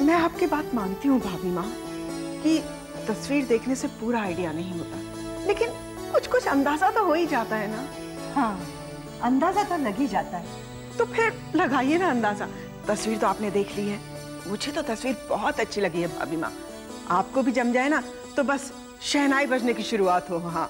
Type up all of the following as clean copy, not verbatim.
मैं आपकी बात मानती हूँ भाभी माँ कि तस्वीर देखने से पूरा आइडिया नहीं होता, लेकिन कुछ कुछ अंदाजा तो हो ही जाता है ना। हाँ, अंदाजा तो लग ही जाता है। तो फिर लगाइए ना अंदाजा। तस्वीर तो आपने देख ली है, मुझे तो तस्वीर बहुत अच्छी लगी है भाभी माँ। आपको भी जम जाए ना तो बस शहनाई बजने की शुरुआत हो। हाँ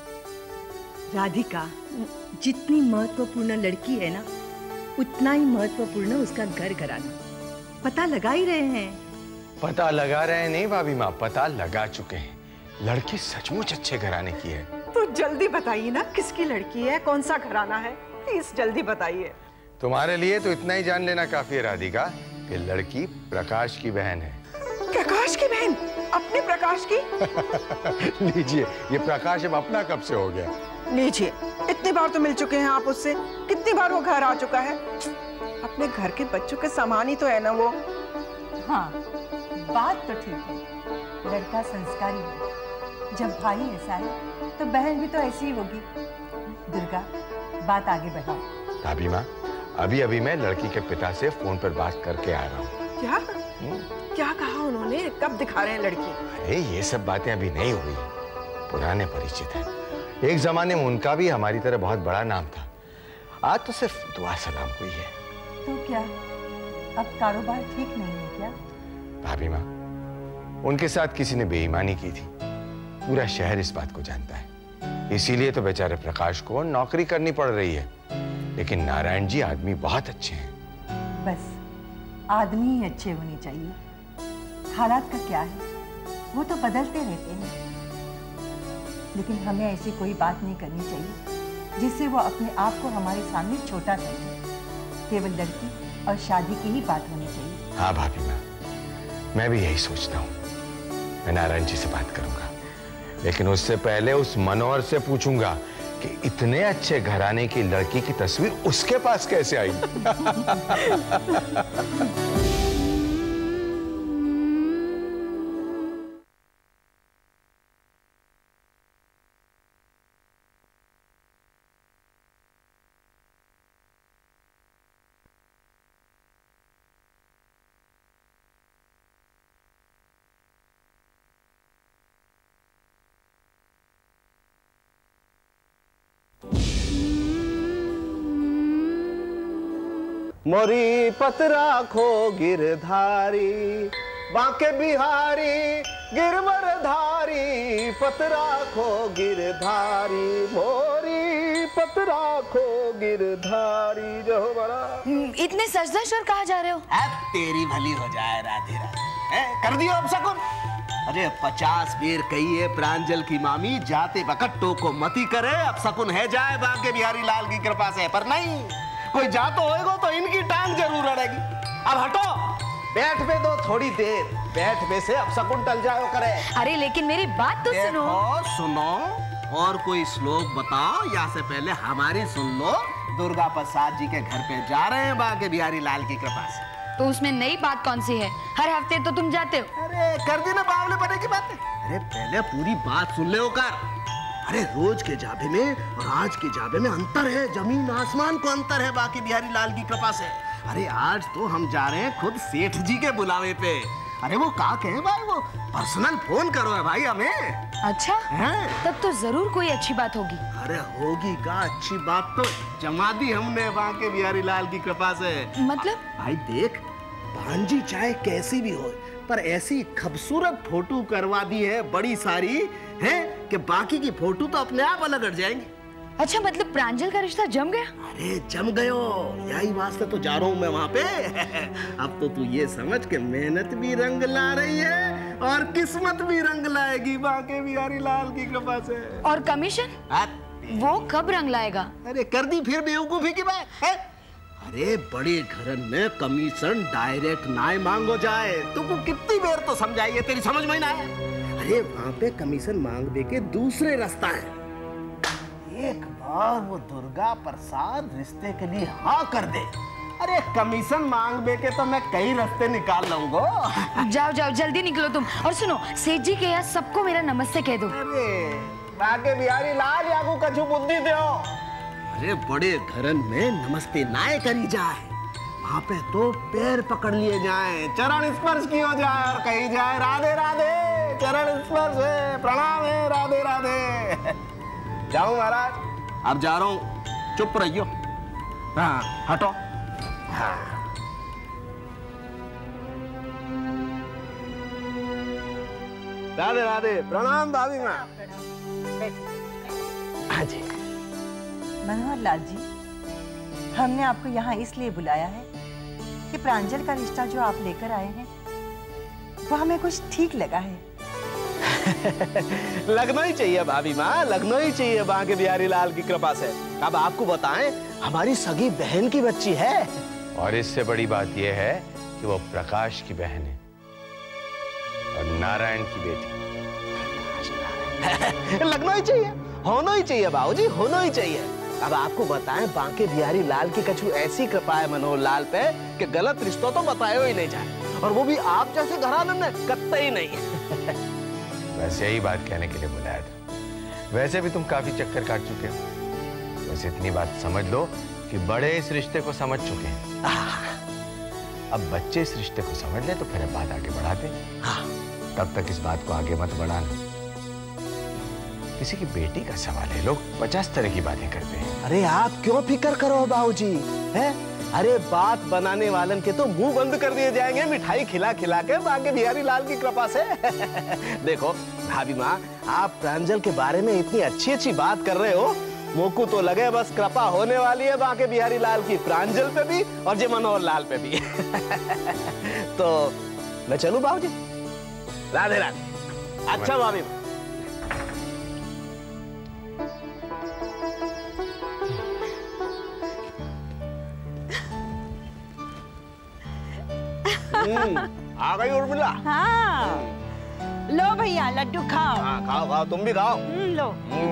राधिका, जितनी महत्वपूर्ण लड़की है ना, उतना ही महत्वपूर्ण उसका घर घराना। पता लगा ही रहे हैं। पता लगा रहे नहीं भाभी माँ, पता लगा चुके हैं। लड़की सचमुच अच्छे घराने की है। तो जल्दी बताइए ना, किसकी लड़की है, कौन सा घराना है, प्लीज जल्दी बताइए। तुम्हारे लिए तो इतना ही जान लेना काफी है राधिका कि लड़की प्रकाश की बहन है। प्रकाश की बहन? अपने प्रकाश की? लीजिए, ये प्रकाश अब अपना कब से हो गया? लीजिए, इतनी बार तो मिल चुके हैं आप उससे, कितनी बार वो घर आ चुका है। अपने घर के बच्चों के समान ही तो है ना वो। हाँ, बात तो ठीक है, लड़का संस्कारी है। जब भाई ऐसा है तो बहन भी तो ऐसी ही होगी। दुर्गा, बात आगे बढ़ाओ। भाभी माँ, अभी अभी मैं लड़की के पिता से फोन पर बात करके आ रहा हूँ। क्या? क्या कहा उन्होंने? कब दिखा रहे हैं लड़की? अरे ये सब बातें अभी नहीं हुई, पुराने परिचित हैं। एक जमाने में उनका भी हमारी तरह बहुत बड़ा नाम था। आज तो सिर्फ दुआ सलाम हुई है। तो क्या अब कारोबार ठीक नहीं है क्या? भाभी माँ, उनके साथ किसी ने बेईमानी की थी। पूरा शहर इस बात को जानता है। इसीलिए तो बेचारे प्रकाश को नौकरी करनी पड़ रही है। लेकिन नारायण जी आदमी बहुत अच्छे हैं। बस आदमी ही अच्छे होने चाहिए। हालात का क्या है, वो तो बदलते रहते हैं। लेकिन हमें ऐसी कोई बात नहीं करनी चाहिए जिससे वो अपने आप को हमारे सामने छोटा कर दे। केवल लड़की और शादी की ही बात होनी चाहिए। हाँ भाभी माँ, मैं भी यही सोचता हूँ। मैं नारायण जी से बात करूंगा, लेकिन उससे पहले उस मनोहर से पूछूंगा कि इतने अच्छे घराने की लड़की की तस्वीर उसके पास कैसे आई। मोरी पतरा खो गिरधारी, बांके बिहारी गिरवरधारी, पतरा खो गिरधारी, मोरी पतरा खो गिरधारी। जो बड़ा इतने सजधज और कहाँ जा रहे हो? अब तेरी भली हो जाए राधे राधे। कर दियो अब शकुन। अरे 50 बेर कहिए प्रांजल की मामी जाते वक्त टोको मती करे, अब शकुन है जाए बांके बिहारी लाल की कृपा से। पर नहीं, कोई जा तो होएगा तो इनकी टांग जरूर अड़ेगी। अब हटो, बैठ पे दो थोड़ी देर, बैठ पे से अब शकुन टल जाओ करे। अरे लेकिन मेरी बात तो सुनो। सुनो, और कोई श्लोक बताओ या से पहले हमारी सुन लो। दुर्गा प्रसाद जी के घर पे जा रहे हैं बांके बिहारी लाल की कृपा से। तो उसमें नई बात कौन सी है? हर हफ्ते तो तुम जाते हो। अरे कर दी ना बावले बने की बात। अरे पहले पूरी बात सुन ले होकर। अरे रोज के जाबे में और आज के जाबे में अंतर है, जमीन आसमान को अंतर है बांके बिहारी लाल की कृपा से। अरे आज तो हम जा रहे हैं खुद सेठ जी के बुलावे पे। अरे वो का कहे भाई, वो पर्सनल फोन करो है भाई हमें। अच्छा है? तब तो जरूर कोई अच्छी बात होगी। अरे होगी का अच्छी बात तो जमा दी हमने बांके बिहारी लाल की कृपा से। मतलब? भाई देख, भांजी चाहे कैसी भी हो, पर ऐसी खूबसूरत फोटो करवा दी है बड़ी सारी है कि बाकी की फोटो तो अपने आप अलग हट जाएंगी। अच्छा, मतलब प्रांजल का रिश्ता जम गया? अरे जम गयो, यही वास्ते तो जा रहा हूँ मैं वहाँ पे। अब तो तू ये समझ के मेहनत भी रंग ला रही है और किस्मत भी रंग लाएगी बांके बिहारी लाल की कृपा से। और कमीशन वो कब रंग लाएगा? अरे कर दी फिर बेवकूफी की बात है। अरे बड़े घरन में कमीशन डायरेक्ट ना मांगो जाए। तुमको कितनी देर तो समझाइए, तेरी समझ में ना आए। अरे वहाँ पे कमीशन मांग दे के दूसरे रास्ता है। एक बार वो दुर्गा प्रसाद रिश्ते के लिए हाँ कर दे, अरे कमीशन मांग दे के तो मैं कई रास्ते निकाल लूंगा। जाओ जाओ जल्दी निकलो तुम। और सुनो, सेठ जी के यहाँ सबको मेरा नमस्ते कह दो। अरे बांके बिहारी लाल यागू कछु बुद्धि दो। अरे बड़े घरन में नमस्ते नाय करी जाए, वहां पे तो पैर पकड़ लिए जाए, चरण स्पर्श किया जाए और कही जाए राधे राधे, चरण स्पर्श है, प्रणाम है, राधे राधे। जाऊं महाराज? अब जा रहा हूं, चुप रहियो। हाँ हटो। हाँ राधे राधे, प्रणाम भाभी माँ। हाँ जी। मनोहर लाल जी, हमने आपको यहाँ इसलिए बुलाया है कि प्रांजल का रिश्ता जो आप लेकर आए हैं वो हमें कुछ ठीक लगा है। लगना ही चाहिए भाभी माँ, लगना ही चाहिए बांके बिहारी लाल की कृपा से। अब आपको बताएं, हमारी सगी बहन की बच्ची है। और इससे बड़ी बात यह है कि वो प्रकाश की बहन है और नारायण की बेटी। लगना ही चाहिए, होना ही चाहिए बाबूजी, होना ही चाहिए। अब आपको बताएं, बांके बिहारी लाल की कछु ऐसी कृपा है मनोहर लाल पे कि गलत रिश्तों तो बताए ही नहीं जाए, और वो भी आप जैसे घराने में कत्ते ही नहीं। वैसे यही बात कहने के लिए बुलाया था। वैसे भी तुम काफी चक्कर काट चुके हो, बस इतनी बात समझ लो कि बड़े इस रिश्ते को समझ चुके हैं। अब बच्चे इस रिश्ते को समझ ले तो फिर बात आगे बढ़ाते। हाँ, तब तक इस बात को आगे मत बढ़ाना। किसी की बेटी का सवाल है, लोग 50 तरह की बातें करते हैं। अरे आप क्यों फिक्र करो बाबूजी, हैं? अरे बात बनाने वालन के तो मुंह बंद कर दिए जाएंगे मिठाई खिला खिला के बांके बिहारी लाल की कृपा से। देखो भाभी माँ, आप प्रांजल के बारे में इतनी अच्छी अच्छी बात कर रहे हो, मोकू तो लगे बस कृपा होने वाली है बांके बिहारी लाल की, प्रांजल पे भी और जे मनोहर लाल पे भी। तो मैं चलूं बाबूजी? राधे राधे। अच्छा भाभी माँ। आ गई उर्मिला। हाँ, लो भैया लड्डू खाओ। हाँ खाओ खाओ, तुम भी खाओ। लो।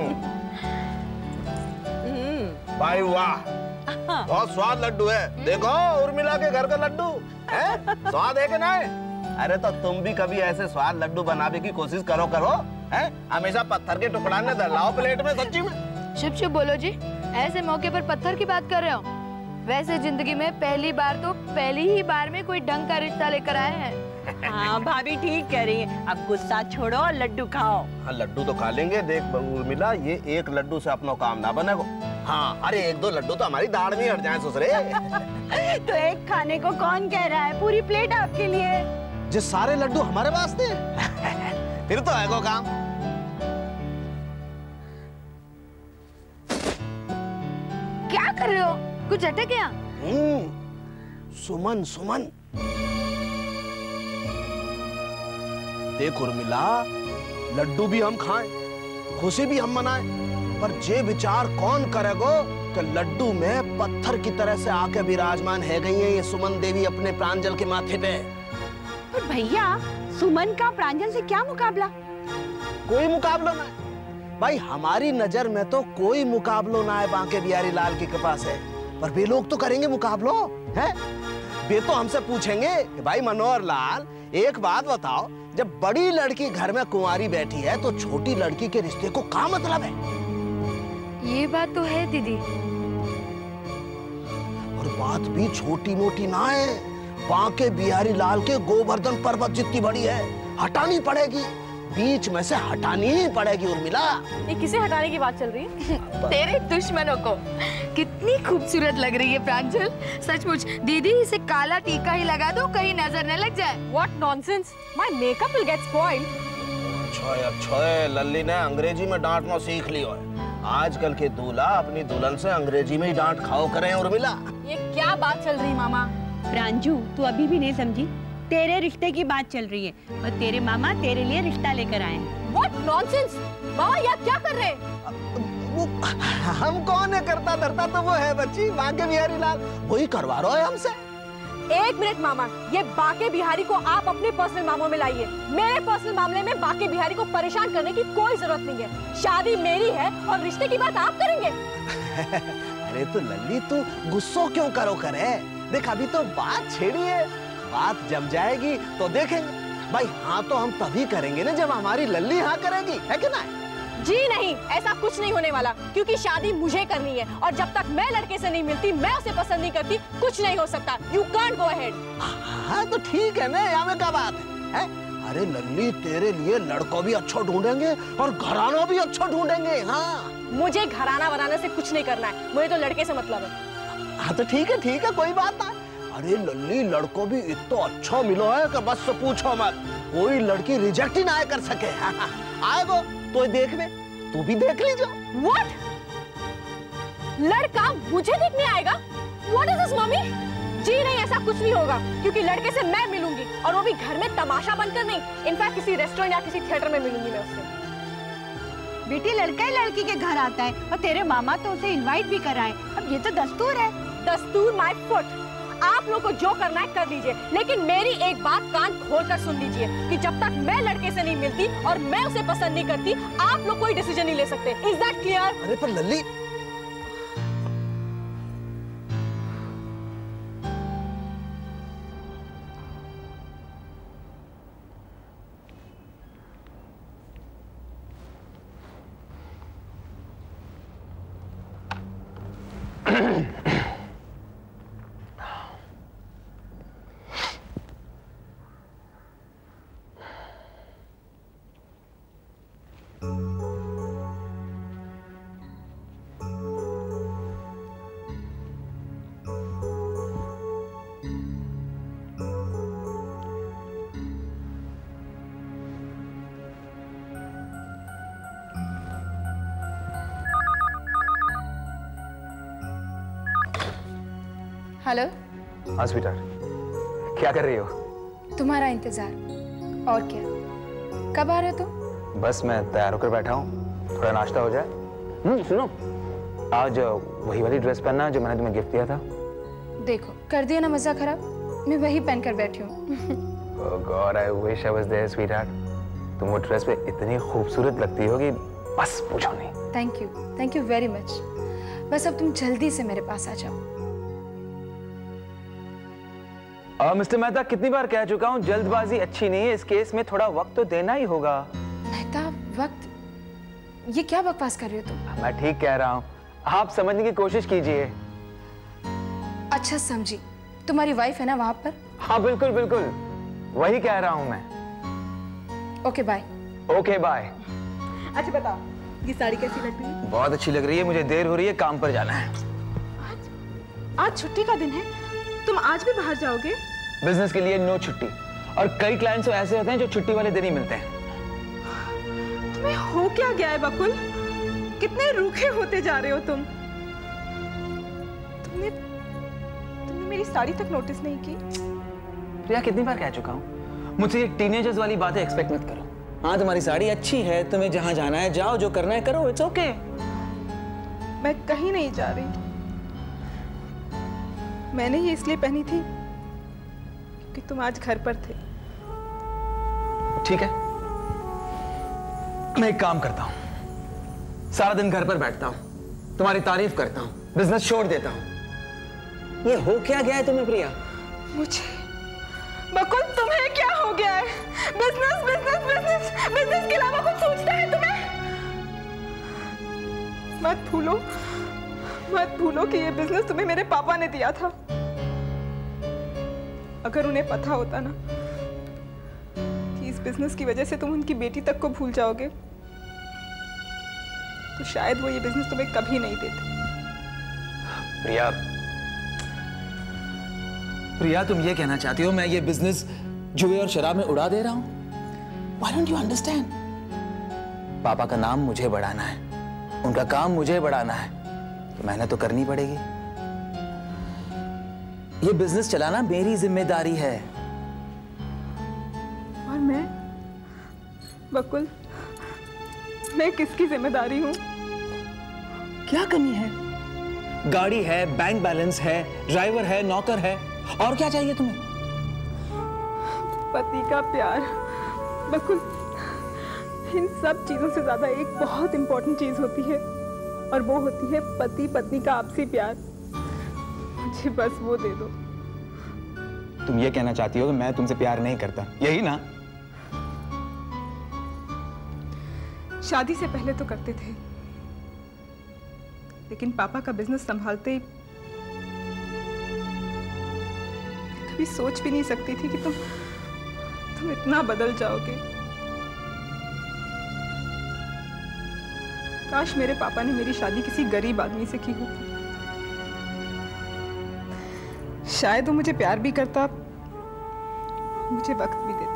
भाई वाह, बहुत स्वाद लड्डू है। देखो उर्मिला के घर का लड्डू है, स्वाद है कि नहीं? अरे तो तुम भी कभी ऐसे स्वाद लड्डू बनाने की कोशिश करो हैं? हमेशा पत्थर के टुकड़ा ने दलाओ प्लेट में, सच्ची में। चुप चुप बोलो जी, ऐसे मौके पर पत्थर की बात कर रहे हो? वैसे जिंदगी में पहली ही बार में कोई ढंग का रिश्ता लेकर आए हैं। हाँ भाभी ठीक कह रही है, अब गुस्सा छोड़ो और लड्डू खाओ। हाँ लड्डू तो खा लेंगे। देख उर्मिला, ये एक लड्डू से अपना काम ना बनेगा। हाँ, अरे एक दो लड्डू तो हमारी दाढ़ में हट जाए ससुरे। तो एक खाने को कौन कह रहा है, पूरी प्लेट आपके लिए। जो सारे लड्डू हमारे वास्ते। फिर तो है को काम। क्या कर रहे हो? कुछ अटक गया? सुमन सुमन, देख उर्मिला, लड्डू भी हम खाएं, खुशी भी हम मनाएं, पर जे विचार कौन करेगो कि लड्डू में पत्थर की तरह से आके विराजमान है गई है ये सुमन देवी अपने प्रांजल के माथे पे। पर भैया, सुमन का प्रांजल से क्या मुकाबला? कोई मुकाबला ना भाई, हमारी नजर में तो कोई मुकाबलो ना है बांके बिहारी लाल की कृपा से, पर वे लोग तो करेंगे मुकाबलो है। वे तो हमसे पूछेंगे कि भाई मनोहर लाल, एक बात बताओ, जब बड़ी लड़की घर में कुंवारी बैठी है तो छोटी लड़की के रिश्ते को क्या मतलब है? ये बात तो है दीदी। और बात भी छोटी मोटी ना है, बांके बिहारी लाल के गोवर्धन पर्वत जितनी बड़ी है, हटानी पड़ेगी, बीच में से हटानी ही पड़ेगी उर्मिला। ये किसे हटाने की बात चल रही है? तेरे दुश्मनों को। कितनी खूबसूरत लग रही है प्रांजल, सचमुच। दीदी इसे काला टीका ही लगा दो, कहीं नजर न लग जाए। What nonsense! My makeup will get spoiled. अच्छा है, लल्ली ने अंग्रेजी में डांटना सीख लिया है। आजकल के दूल्हा अपनी दुल्हन से अंग्रेजी में ही डांट खाओ करें उर्मिला। ये क्या बात चल रही मामा? प्रांजू, तू अभी भी नहीं समझी? तेरे रिश्ते की बात चल रही है और तेरे मामा तेरे लिए रिश्ता लेकर आए हैं। What nonsense! मामा ये आप क्या कर रहे हैं? वो हम कौन है करता धरता, तो वो है बच्ची बांके बिहारी लाल, वही करवा रहा है हमसे। एक मिनट मामा, ये बांके बिहारी को आप अपने पर्सनल मामलों में लाइए। मेरे पर्सनल मामले में बांके बिहारी को परेशान करने की कोई जरूरत नहीं है। शादी मेरी है और रिश्ते की बात आप करेंगे। अरे तो लल्ली, तू गुस्सा क्यों करो करे? देख अभी तो बात छेड़ी है, बात जम जाएगी तो देखेंगे। भाई हाँ तो हम तभी करेंगे ना जब हमारी लल्ली हाँ करेगी, है कि ना? जी नहीं, ऐसा कुछ नहीं होने वाला, क्योंकि शादी मुझे करनी है और जब तक मैं लड़के से नहीं मिलती, मैं उसे पसंद नहीं करती, कुछ नहीं हो सकता। You can't go ahead। हाँ तो ठीक है ना, यहाँ में क्या बात है? अरे लल्ली, तेरे लिए लड़को भी अच्छा ढूंढेंगे और घराना भी अच्छा ढूंढेंगे। हाँ, मुझे घराना बनाने से कुछ नहीं करना है, मुझे तो लड़के से मतलब है। हाँ तो ठीक है, कोई बात नहीं। अरे लल्ली, लड़को भी इतना अच्छा मिलो है कि बस पूछो मत, कोई लड़की रिजेक्ट ही ना कर सके। आएगो तो देख में, तू भी देख लीजिए। What? लड़का मुझे देखने आएगा? What is this, मम्मी? जी नहीं, ऐसा कुछ नहीं होगा, क्योंकि लड़के से मैं मिलूंगी और वो भी घर में तमाशा बनकर नहीं, इनफैक्ट किसी रेस्टोरेंट या किसी थिएटर में मिलूंगी मैं उससे। बेटी, लड़का ही लड़की के घर आता है और तेरे मामा तो उसे इनवाइट भी कराए। अब ये तो दस्तूर है। दस्तूर माय फुट। आप लोग को जो करना है कर लीजिए, लेकिन मेरी एक बात कान खोलकर सुन लीजिए कि जब तक मैं लड़के से नहीं मिलती और मैं उसे पसंद नहीं करती, आप लोग कोई डिसीजन नहीं ले सकते। Is that clear? अरे पर लल्ली, हेलो। हाँ स्वीटार्ट, क्या कर रही हो? तुम्हारा इंतजार। और क्या, कब आ रहे हो तुम? बस मैं तैयार होकर बैठा हूँ, थोड़ा नाश्ता हो जाए। सुनो, आज वही वाली ड्रेस पहनना जो मैंने तुम्हें गिफ्ट दिया था। देखो, कर दिया ना मजा खराब, मैं वही पहनकर बैठी हूँ। Oh God, I wish I was there, sweetheart। तुम वो ड्रेस पे इतनी खूबसूरत लगती हो कि बस पूछो नहीं। Thank you very much. बस अब तुम जल्दी से मेरे पास आ जाओ। मिस्टर मेहता, कितनी बार कह चुका हूँ, जल्दबाजी अच्छी नहीं है, इस केस में थोड़ा वक्त तो देना ही होगा। मेहता, वक्त? ये क्या बकवास कर रहे हो तुम? मैं ठीक कह रहा हूँ, आप समझने की कोशिश कीजिए। अच्छा समझी, तुम्हारी वाइफ है ना वहां पर? हाँ बिल्कुल बिल्कुल, वही कह रहा हूँ मैं। Okay bye. Okay bye. अच्छा बताओ, ये साड़ी कैसी लग रही है? बहुत अच्छी लग रही है, मुझे देर हो रही है, काम पर जाना है। आज छुट्टी का दिन है, तुम आज भी बाहर जाओगे? बिजनेस के लिए नो छुट्टी, और कई क्लाइंट्स तो ऐसे होते हैं जो छुट्टी वाले दिन ही मिलते हैं। तुम्हें हो क्या गया है बकुल? कितने रूखे होते जा रहे हो तुम। तुमने मेरी साड़ी तक नोटिस नहीं की? प्रिया, कितनी बार कह चुका हूँ, मुझसे ये टीनेजर्स वाली बातें एक्सपेक्ट मत करो। हाँ, तुम्हारी साड़ी अच्छी है, तुम्हें जहाँ जाना है जाओ, जो करना है करो, इट्स ओके। मैं कहीं नहीं जा रही। मैंने ये इसलिए पहनी थी क्योंकि तुम आज घर पर थे। ठीक है, मैं एक काम करता हूं, सारा दिन घर पर बैठता हूं, तुम्हारी तारीफ करता हूं, बिजनेस छोड़ देता हूं। ये हो क्या गया है तुम्हें प्रिया? मुझे बकुल, तुम्हें क्या हो गया है? बिजनेस बिजनेस बिजनेस बिजनेस के अलावा कुछ सोचता है तुम्हें? मत भूलो कि ये बिजनेस तुम्हें मेरे पापा ने दिया था। अगर उन्हें पता होता ना कि इस बिजनेस की वजह से तुम उनकी बेटी तक को भूल जाओगे, तो शायद वो ये बिजनेस तुम्हें कभी नहीं देते। प्रिया, तुम ये कहना चाहती हो मैं ये बिजनेस जुए और शराब में उड़ा दे रहा हूं? Why don't you understand? पापा का नाम मुझे बढ़ाना है, उनका काम मुझे बढ़ाना है, तो मेहनत तो करनी पड़ेगी। ये बिजनेस चलाना मेरी जिम्मेदारी है। और मैं बकुल, मैं किसकी जिम्मेदारी हूं? क्या कमी है? गाड़ी है, बैंक बैलेंस है, ड्राइवर है, नौकर है, और क्या चाहिए तुम्हें? पति का प्यार बकुल, इन सब चीजों से ज्यादा एक बहुत इंपॉर्टेंट चीज होती है, और वो होती है पति पत्नी का आपसी प्यार। मुझे बस वो दे दो। तुम ये कहना चाहती हो कि मैं तुमसे प्यार नहीं करता, यही ना? शादी से पहले तो करते थे, लेकिन पापा का बिजनेस संभालते ही कभी सोच भी नहीं सकती थी कि तुम इतना बदल जाओगे। काश मेरे पापा ने मेरी शादी किसी गरीब आदमी से की होती। शायद वो मुझे प्यार भी करता, मुझे वक्त भी देता।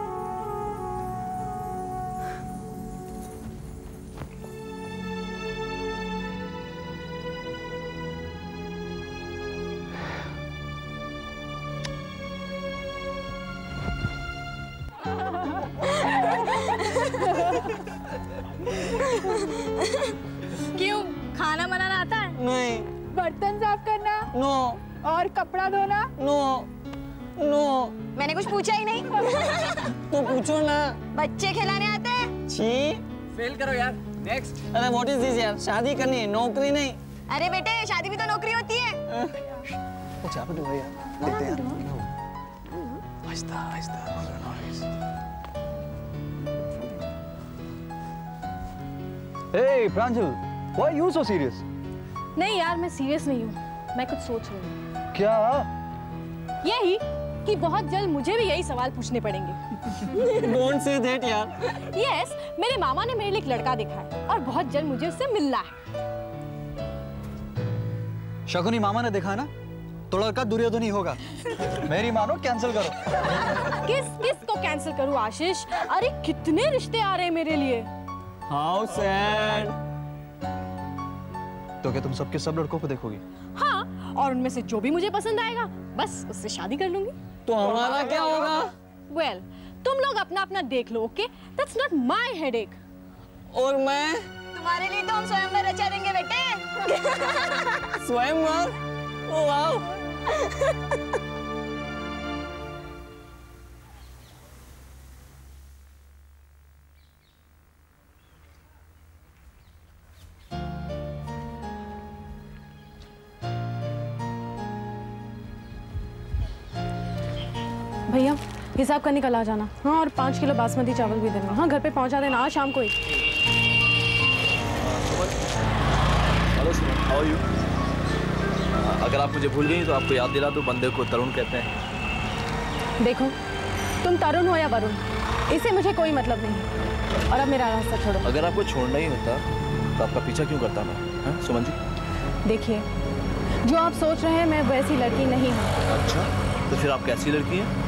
क्यों, खाना बनाना आता है? नहीं। बर्तन साफ करना? नो। और कपड़ा धोना? No no. मैंने कुछ पूछा ही नहीं। तो पूछो ना। बच्चे खिलाने आते हैं? छी। फेल करो यार। नेक्स्ट। अरे व्हाट इज दिस यार, शादी करनी है, नौकरी नहीं। अरे बेटे, शादी भी तो नौकरी होती है। चाप दो यार, देखते हैं। Aahista Aahista. Hey Pranjal, why are you so serious? नहीं यार, मैं सीरियस नहीं हूँ, मैं कुछ सोच रही हूँ। क्या? यही कि बहुत जल्द मुझे भी यही सवाल पूछने पड़ेंगे। Don't say that यार। Yes, मेरे मामा ने मेरे लिए एक लड़का देखा है और बहुत जल्द मुझे उससे मिलना है। शकुनी मामा ने देखा ना, तो लड़का दुर्योधन ही होगा। मेरी मानो कैंसिल करो। किस को कैंसिल करूँ आशीष? अरे कितने रिश्ते आ रहे हैं मेरे लिए। How sad। तो क्या तुम सबके सब लड़कों को देखोगी? हाँ, और उनमें से जो भी मुझे पसंद आएगा बस उससे शादी कर लूंगी। तो हमारा क्या होगा? Well, तुम लोग अपना अपना देख लो, okay? That's not my headache। और मैं? तुम्हारे लिए तो हम स्वयंवर रचा देंगे बेटे। स्वयंवर? Oh wow. भैया, हिसाब करने कल आ जाना। हाँ, और 5 किलो बासमती चावल भी देना। हाँ, घर पे पहुंचा देना आज शाम को ही। Hello Suman, how are you? अगर आप मुझे भूल गई तो आपको याद दिला दो, बंदे को तरुण कहते हैं। देखो, तुम तरुण हो या वरुण, इससे मुझे कोई मतलब नहीं। और अब मेरा रास्ता छोड़ो। अगर आपको छोड़ना ही होता तो आपका पीछा क्यों करता मैं? हाँ सुमन जी? देखिए, जो आप सोच रहे हैं मैं वैसी लड़की नहीं हूँ। अच्छा, तो फिर आप कैसी लड़की हैं?